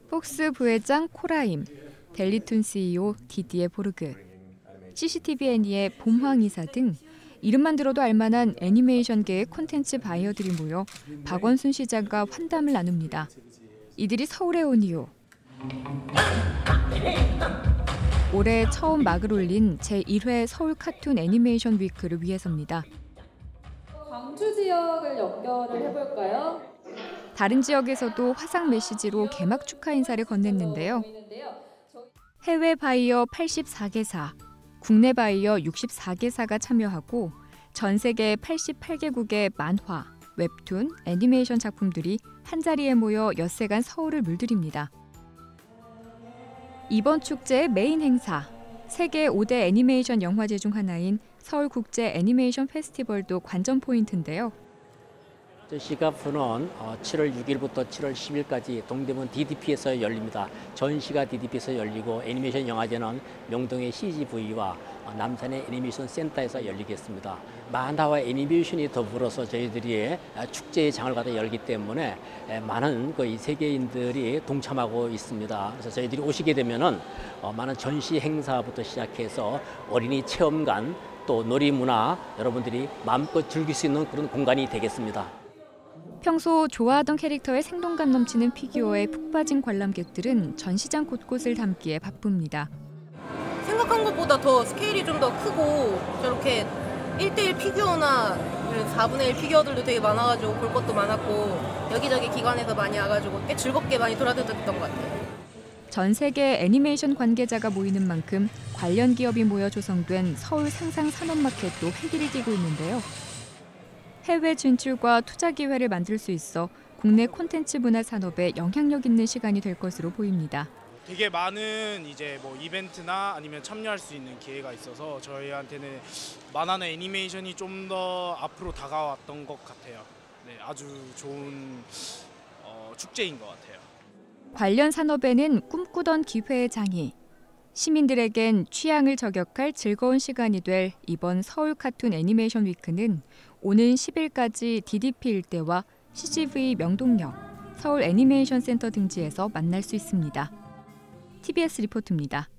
폭스 부회장 코라임, 델리툰 CEO 디디에 보르그, CCTV 애니의 봄황 이사 등 이름만 들어도 알만한 애니메이션계의 콘텐츠 바이어들이 모여 박원순 시장과 환담을 나눕니다. 이들이 서울에 온 이유. 올해 처음 막을 올린 제1회 서울 카툰 애니메이션 위크를 위해서입니다. 광주 지역을 연결을 해볼까요? 다른 지역에서도 화상 메시지로 개막 축하 인사를 건넸는데요. 해외 바이어 84개사, 국내 바이어 64개사가 참여하고 전 세계 88개국의 만화, 웹툰, 애니메이션 작품들이 한자리에 모여 엿새간 서울을 물들입니다. 이번 축제의 메인 행사, 세계 5대 애니메이션 영화제 중 하나인 서울국제 애니메이션 페스티벌도 관전 포인트인데요. 전시가 부는 7월 6일부터 7월 10일까지 동대문 DDP에서 열립니다. 전시가 DDP에서 열리고 애니메이션 영화제는 명동의 CGV와 남산의 애니메이션 센터에서 열리겠습니다. 만화와 애니메이션이 더불어서 저희들이 축제의 장을 갖다 열기 때문에 많은 거의 세계인들이 동참하고 있습니다. 그래서 저희들이 오시게 되면은 많은 전시 행사부터 시작해서 어린이 체험관 또 놀이문화 여러분들이 마음껏 즐길 수 있는 그런 공간이 되겠습니다. 평소 좋아하던 캐릭터의 생동감 넘치는 피규어에 푹 빠진 관람객들은 전시장 곳곳을 담기에 바쁩니다. 생각한 것보다 더 스케일이 좀 더 크고 저렇게 1대1 피규어나 4분의 1 피규어들도 되게 많아가지고 볼 것도 많았고 여기저기 기관에서 많이 와가지고 꽤 즐겁게 많이 돌아다녔던 것 같아요. 전 세계 애니메이션 관계자가 모이는 만큼 관련 기업이 모여 조성된 서울 상상 산업마켓도 활기를 띠고 있는데요. 해외 진출과 투자 기회를 만들 수 있어 국내 콘텐츠 문화 산업에 영향력 있는 시간이 될 것으로 보입니다. 되게 많은 이제 뭐 이벤트나 아니면 참여할 수 있는 기회가 있어서 저희한테는 만화나 애니메이션이 좀 더 앞으로 다가왔던 것 같아요. 네, 아주 좋은 축제인 것 같아요. 관련 산업에는 꿈꾸던 기회의 장이, 시민들에겐 취향을 저격할 즐거운 시간이 될 이번 서울 카툰 애니메이션 위크는 오는 10일까지 DDP 일대와 CGV 명동역, 서울 애니메이션 센터 등지에서 만날 수 있습니다. TBS 리포트입니다.